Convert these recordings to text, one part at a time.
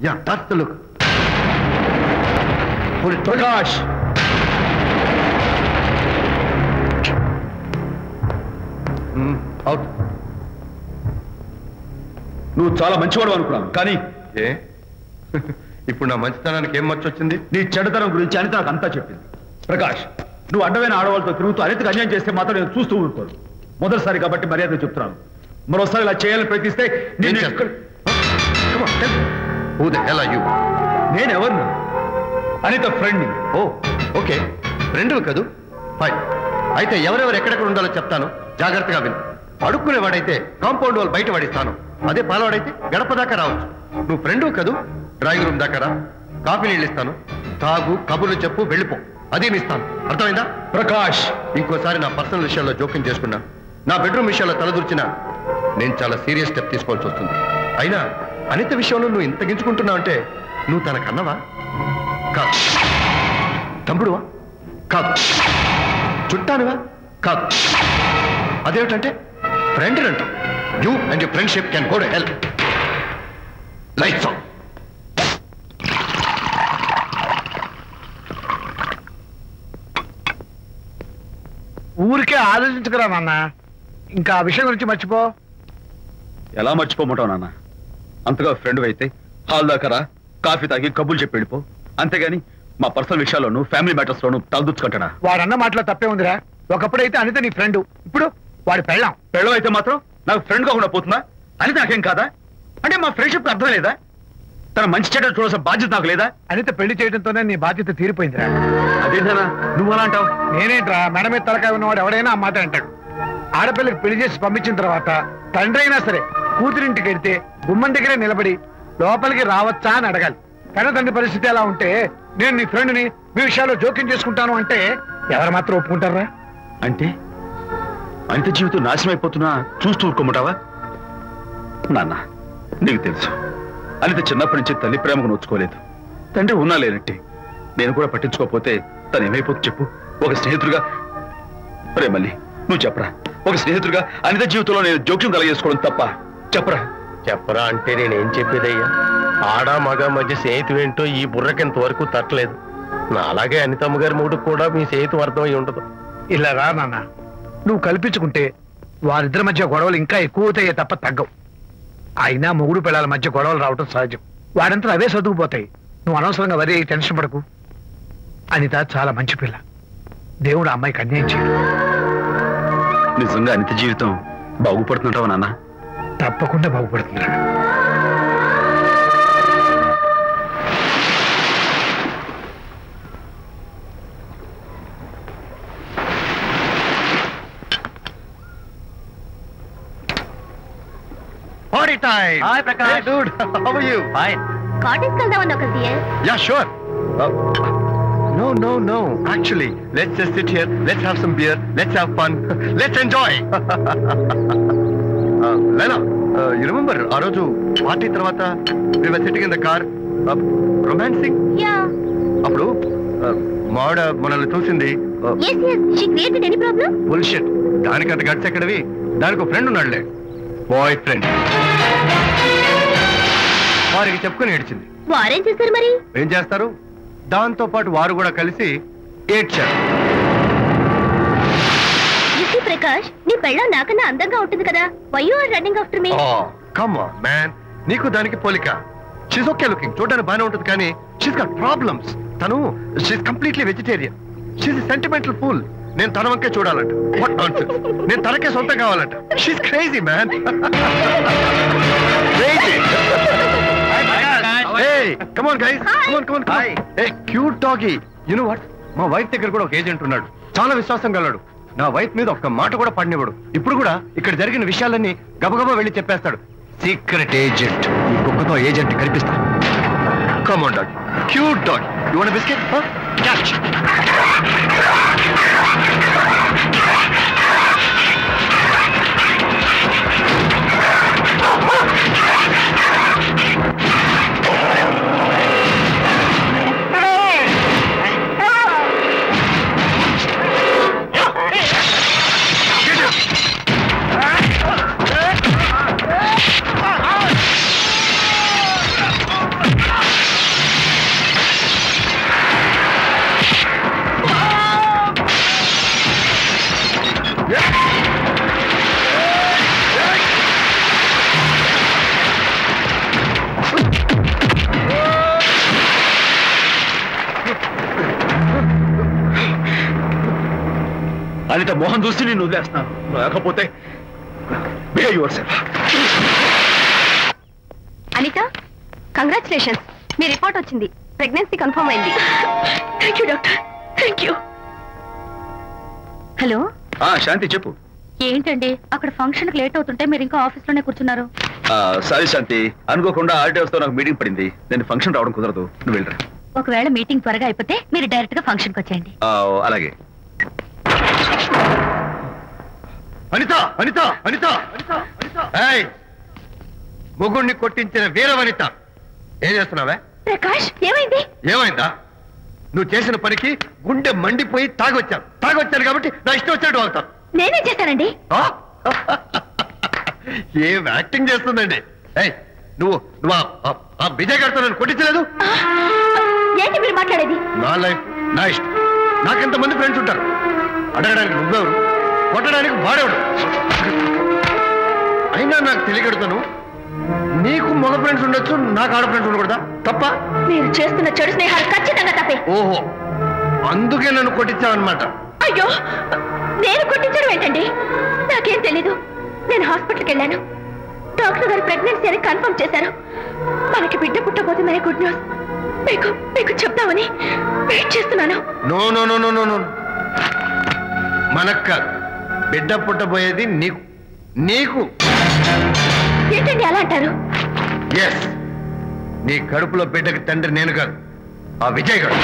Yeah, that's the look. Prakash! Out. నువ్వు చాలా మంచివాడు అనుకున్నాను కానీ ఇప్పుడు నా మంచితనానికి ఏం మర్చొచ్చింది? నీ చెడుతనం గురించి అనిత నాకు అంతా చెప్పింది. ప్రకాష్, నువ్వు అడ్డమైన ఆడవాళ్ళతో తిరుగుతూ అనితకు అన్యాయం చేస్తే మాత్రం నేను చూస్తూ ఊరుకోను. మొదటిసారి కాబట్టి మర్యాద చెప్తున్నాను. మరోసారి ఇలా చేయాలని ప్రయత్నిస్తే నేనెవరు? Anitha friend. Oh okay, friend కదూ. ఫైన్, అయితే ఎవరెవరు ఎక్కడెక్కడ ఉండాలో చెప్తాను, జాగ్రత్తగా విను. అడుక్కునేవాడైతే కాంపౌండ్ వాళ్ళు బయట పడిస్తాను. అదే పాలవాడైతే గడప దాకా రావచ్చు. నువ్వు ఫ్రెండ్ కదూ, డ్రాయింగ్ రూమ్ దాకా రా, కాఫీ నీళ్ళు ఇస్తాను, తాగు, కబుర్లు చెప్పు, వెళ్ళిపో. అదేమి ఇస్తాను, అర్థమైందా? ప్రకాష్, ఇంకోసారి నా పర్సనల్ విషయాల్లో జోక్యం చేసుకున్నా, నా బెడ్రూమ్ విషయాల్లో తలదూర్చినా నేను చాలా సీరియస్ స్టెప్ తీసుకోవాల్సి వస్తుంది. అయినా అనిత విషయంలో నువ్వు ఇంత గించుకుంటున్నావు అంటే నువ్వు తనకన్నవా? కాదు. తమ్ముడువా? కాదు. చుట్టానివా? కాదు. అదేమిటంటే ఫ్రెండ్ అంట. You and your friendship can go to hell. Lights on. ఊరికే ఆలోచించకరా నాన్న, ఇంకా ఆ విషయం గురించి మర్చిపో. ఎలా మర్చిపోమంటావు నాన్న? అంతగా ఫ్రెండ్ అయితే హాల్ దాకా రా, కాఫీ తాగి కబుర్లు చెప్పి వెళ్ళిపో. అంతేగాని మా పర్సనల్ విషయాల్లోనూ ఫ్యామిలీ మ్యాటర్స్ లోనూ తలదూర్చుకుంటాడా? వాడన్న మాటలో తప్పే ఉందిరా. ఒకప్పుడైతే అనిత నీ ఫ్రెండ్, ఇప్పుడు వాడి పెళ్ళం. పెళ్ళం అయితే మాత్రం నాకు ఫ్రెండ్ కాకుండా పోతుందా? అనిత నాకేం కాదా? అంటే మా ఫ్రెండ్షిప్ అర్థం లేదా? తన మంచి చెడ్డ చూడాల్సిన బాధ్యత నాకు లేదా? అనిత పెళ్లి చేయడంతోనే నీ బాధ్యత తీరిపోయిందిరా. అదేంటనా నువ్వు అలా అంటావు? నేనేంట్రా, మెడ మీద తలకాయ ఉన్నవాడు ఎవడైనా ఆ మాట అంటాడు. ఆడపిల్లకి పెళ్లి చేసి పంపించిన తర్వాత తండ్రి అయినా సరే కూతురింటికి వెళ్తే గుమ్మం దగ్గరే నిలబడి లోపలికి రావచ్చా అని అడగాలి. కన్న తండ్రి పరిస్థితి ఎలా ఉంటే నేను నీ ఫ్రెండ్ని మీ విషయాల్లో జోక్యం చేసుకుంటాను అంటే ఎవరు మాత్రం ఒప్పుకుంటారా? అంటే అనిత జీవితం నాశనం అయిపోతున్నా చూస్తూ ఊరుకోమంటావా? నాన్న, నీకు తెలుసు అనిత చిన్నప్పటి నుంచి తల్లి ప్రేమకు నోచుకోలేదు. తండ్రి ఉన్నా లేనట్టే. నేను కూడా పట్టించుకోకపోతే తను ఏమైపోతుంది చెప్పు? ఒక స్నేహితుడిగా మళ్ళీ నువ్వు చెప్పరా, ఒక స్నేహితుడిగా అనిత జీవితంలో నేను జోక్యం కలగజేసుకోవడం తప్ప? చెప్పరా. చెప్పరా అంటే నేనేం చెప్పేదయ్యా? ఆడ మగ మధ్య స్నేహితుడు ఏంటో ఈ బుర్రకింత వరకు తట్టలేదు. నా అలాగే అనితమ్మ గారి మూడు కూడా మీ స్నేహితు అర్థమై ఉండదు. ఇలా రా నాన్న, నువ్వు కల్పించుకుంటే వారిద్దరి మధ్య గొడవలు ఇంకా ఎక్కువ అవుతాయే తప్ప తగ్గవు. అయినా మొగుడు పిల్లల మధ్య గొడవలు రావటం సహజం. వాడంతా అవే సర్దుకుపోతాయి. నువ్వు అనవసరంగా వరి టెన్షన్ పడకు. అనిత చాలా మంచి పిల్ల. దేవుడు అమ్మాయికి అన్యాయం చేయడు. నిజంగా అనిత జీవితం బాగుపడుతుంటావా నాన్న? తప్పకుండా బాగుపడుతుందా. Party time! Hi, Prakash. Hey, dude. How are you? Fine. Cottage వెళ్దామని ఒక dear. Yeah, sure. No. Actually, let's just sit here. Let's have some beer. Let's have fun. Let's enjoy. Lena, you remember ఆ రోజు party తర్వాత we were sitting in the car, romancing? Yeah. అప్పుడు మావిడ మనల్ని చూసింది. Yes. She created any problem? Bullshit. దానికి అంత guts ఎక్కడవి? దానికి ఒక ఫ్రెండ్ ఉన్నాడులే, బాయ్ ఫ్రెండ్. వారికి చెప్పుకొని ఏడ్చింది. వారేం చేశారు మరి? ఏం చేస్తారు, దాంతో పాటు వారు కూడా కలిసి ఏడ్చారు. ప్రకాష్, నీ పెళ్ళం నాకన్నా అందంగా ఉంటుంది కదా. Why you are running after me? Come on man, నీకు దానికి పోలిక. షీస్ ఓకే లుకింగ్, చూడడానికి బాగానే ఉంటుంది కానీ షీస్ గాట్ ప్రాబ్లమ్స్. తను she's completely vegetarian. She's sentimental fool. నేను తన వంకే చూడాలంట. What nonsense. నేను తనకే సొంతం కావాలంట. She's crazy man. Crazy. Hey, come on guys. Come on. Hey, cute doggy. You know what? మా వైఫ్ దగ్గర కూడా ఒక ఏజెంట్ ఉన్నాడు. చాలా విశ్వాసం గలడు. నా వైఫ్ మీద ఒక్క మాట కూడా పడినివ్వడు. ఇప్పుడు కూడా ఇక్కడ జరిగిన విషయాలన్నీ గబగబా వెళ్ళి చెప్పేస్తాడు. Secret agent. ఈ కుక్కతో ఏజెంట్ కనిపిస్తా. Come on doggy. Cute doggy. You want a biscuit? Huh? Catch. Anitha Mohan చూసి నేను వదిలేస్తున్నాను, లేకపోతే behave yourself. Anitha, congratulations, మీ రిపోర్ట్ వచ్చింది, ప్రెగ్నెన్సీ కన్ఫర్మ్ అయింది. Thank you doctor, thank you. Hello Shanti చెప్పు. ఏంటండి అక్కడ ఫంక్షన్ కి లేట్ అవుతుంటే మీరు ఇంకా ఆఫీస్ లోనే కూర్చున్నారు? సారీ శాంతి, అనుకోకుండా ఆర్టీఎస్ తో నాకు మీటింగ్ పడింది, నేను ఫంక్షన్ రావడం కుదరదు, నువ్వు వెళ్ళరా. ఒకవేళ మీటింగ్ త్వరగా అయిపోతే మీరు డైరెక్ట్ గా ఫంక్షన్ కి వచ్చేయండి. అలాగే. అనిత అనిత అనిత ఏయ్, మొగుణ్ణి కొట్టించిన వీరవనిత, ఏం చేస్తున్నావే? ప్రకాష్, ఏమైంది? ఏమైందా? నువ్వు చేసిన పనికి గుండె మండిపోయి తాగొచ్చాను కాబట్టి నా ఇష్టం వచ్చినట్టు వాగుతాను. నేనేం చేశానండి? ఏం యాక్టింగ్ చేస్తుందండి. ఏయ్, నువ్వు నువ్వు ఆ విజయ్ గారితో నన్ను కొట్టించలేదు? ఏంటి మీరు మాట్లాడేది? నా లైఫ్ నా ఇష్టం, నాకెంతమంది ఫ్రెండ్స్ ఉంటారు. అడగడానికి నువ్వెవరు, కొట్టడానికి వాడేవాడు. అయినా నాకు తెలియగడుతాను, నీకు మగ ఫ్రెండ్స్ ఉండొచ్చు, నాకు ఆడ ఫ్రెండ్స్ ఉండకూడదా? తప్ప? మీరు చేస్తున్న చెడు స్నేహాలు ఖచ్చితంగా తప్పే. ఓహో, అందుకే నన్ను కొట్టించావన్నమాట. అయ్యో, నేను కొట్టించడం ఏంటండి? నాకేం తెలీదు. నేను హాస్పిటల్కి వెళ్ళాను, డాక్టర్ గారు ప్రెగ్నెన్సీ అని కన్ఫర్మ్ చేశారు. మనకి బిడ్డ పుట్టబోతుందనే గుడ్ న్యూస్ మీకు చెప్తామని వెయిట్ చేస్తున్నాను. No no no no no no, మనకు కాదు, బిడ్డ పుట్టబోయేది నీకు. నీకు ఏంటండి అలా అంటారు? ఎస్, నీ కడుపులో బిడ్డకి తండ్రి నేను కాదు, ఆ విజయ్ గారు.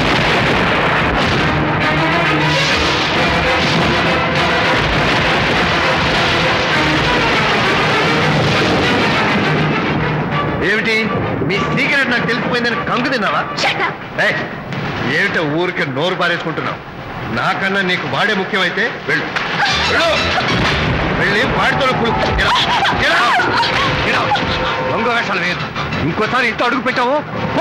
ఏమిటి మీ సీక్రెట్ నాకు తెలిసిపోయిందని కంగు తిన్నావా? ఏమిటో ఊరికే నోరు పారేసుకుంటున్నావు? నాకన్నా నీకు వాడే ముఖ్యమైతే వెళ్ళు, వెళ్ళి వాడితో దొంగ వేషాలు వేయద్దు. ఇంకోసారి ఇంట్లో అడుగు పెట్టావు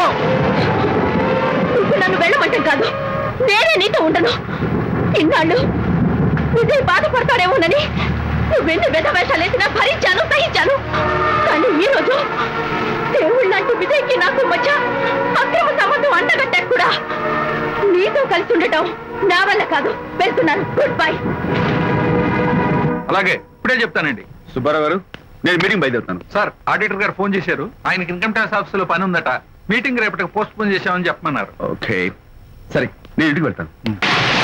నువ్వు నన్ను వెళ్ళమంటే కాదు, నేనే నీతో ఉండను. ఇన్నాళ్ళు విజయ్ బాధపడతాడేమోనని నువ్వెన్ని వెధ వేషాలు వేసినా భరించాను, సహించాను. కానీ ఈ రోజు దేవుళ్ళంటూ విజయ్కి నాకు మధ్య అక్రమ సంబంధం అంటగట్టారు కూడా. నీతో కలిసి ఉండటం నా వల్ల కాదు. వెళ్తున్నాను, గుడ్ బై. అలాగే, ఇప్పుడే చెప్తానండి. సుబ్బారావు గారు, నేను మీటింగ్ బయలుదేరుతాను. సార్, ఆడిటర్ గారు ఫోన్ చేశారు, ఆయనకి ఇన్కమ్ ట్యాక్స్ ఆఫీస్ లో పని ఉందట, మీటింగ్ రేపటికి పోస్ట్ పోన్ చేశామని చెప్పమన్నారు. ఓకే, సరే, నేను ఇంటికి వెళ్తాను.